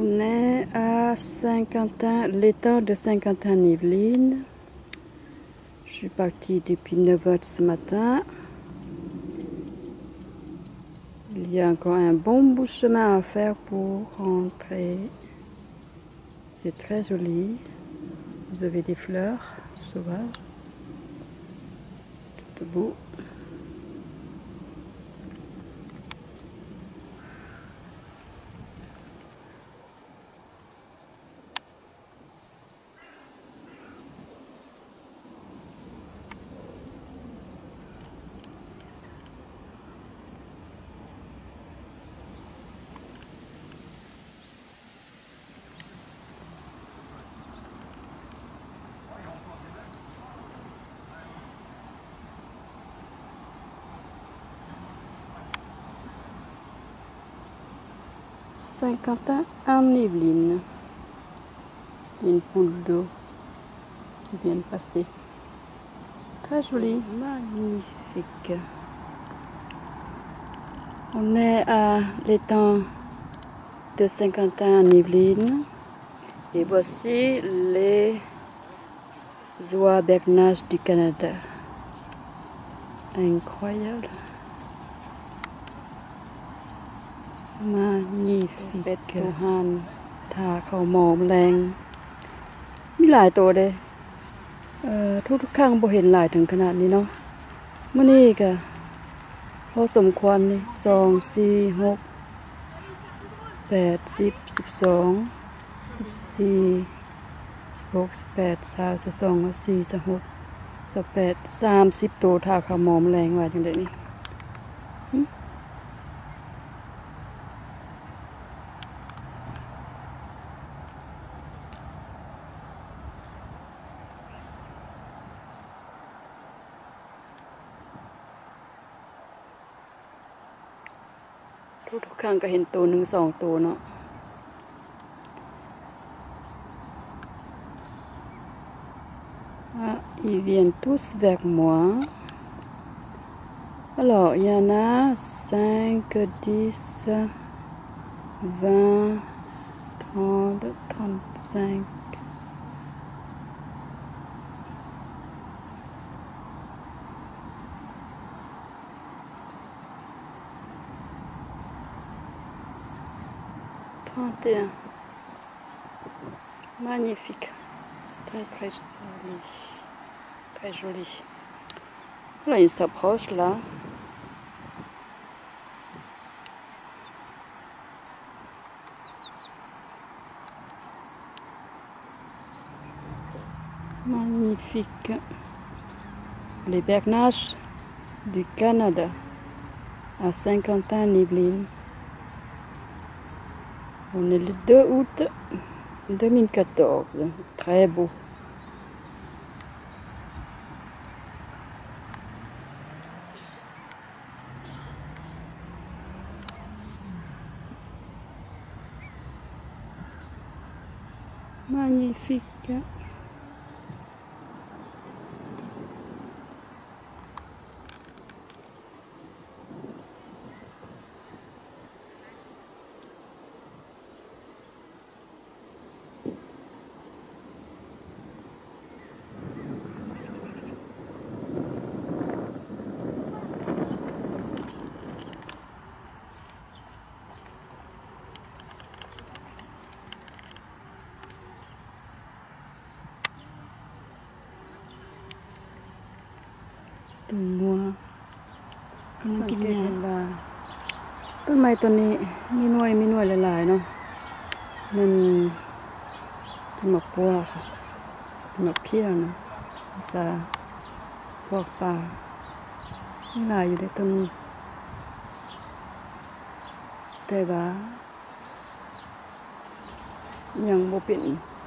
On est à Saint-Quentin, l'étang de Saint-Quentin-Yvelines. Je suis partie depuis 9 h ce matin. Il y a encore un bon bout de chemin à faire pour rentrer. C'est très joli. Vous avez des fleurs sauvages, tout beau. Saint-Quentin-en-Yvelines. Il y a une poule d'eau qui vient de passer. Très joli, magnifique. On est à l'étang de Saint-Quentin-en-Yvelines. Et voici les oies bergnaches du Canada. Incroyable. Magnifique. เป็ดตัวห่านทาเขาหมอมแรงมีหลายตัวเลยทุกครั้งบ่เห็นหลายถึงขนาดนี้เนาะมื้อนี้ก็พอสมควรนี่2 4 6 8 10 12 14 16 18 22 24 26 28 30ตัวทาเขาหมอมแรงว่าจังได๋นี่ทุกครั้งก็เห็นตัว1 2ตัวเนาะIls viennent tous vers moi. Alors, il y en a 5, 10, 20, 30, 35. Magnifique, très très joli, très joli. Là, il s'approche là. Magnifique. Les bergnaches du Canada à Saint-Quentin-en-Yvelines. On est le 2 août 2014. Très beau. Magnifique.ต้นมัวกำลังกินหญ้าต้นไม้ต้นนี้มีหน่วยหลายๆเนาะมันต้นมะพร้าวค่ะต้นมะเพี้ยเนาะภาษาพวกป่ามีหลายอยู่ในต้นนี้แต่ว่ายังบ่เป็น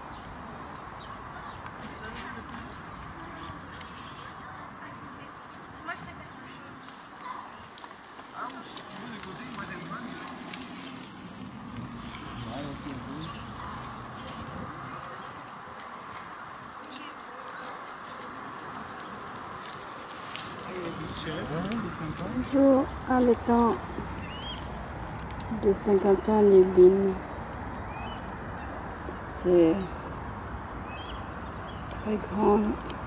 Bonjour à l'étang de Saint-Quentin-en-Yvelines. เซ่ไฟค้อน